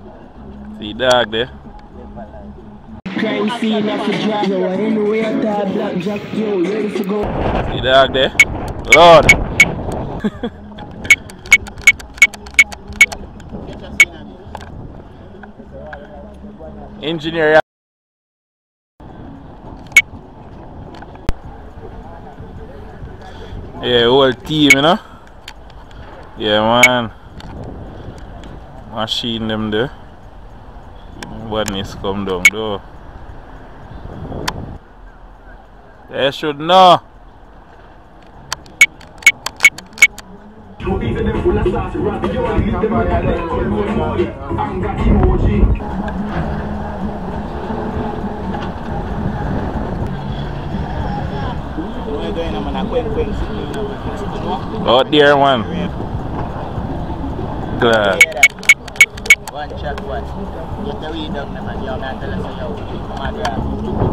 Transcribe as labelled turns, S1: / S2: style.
S1: See dog there.
S2: Crime scene of the driver, anyway at BlakJak, yo, ready to go.
S1: See dog there? Lord! Engineer. Yeah, whole team, you know? Yeah, man. Machine them there. Badness come down though. They should know. Out there, man. Glad.
S3: One shot, one. Get the weed down, man. You're not telling us, yo,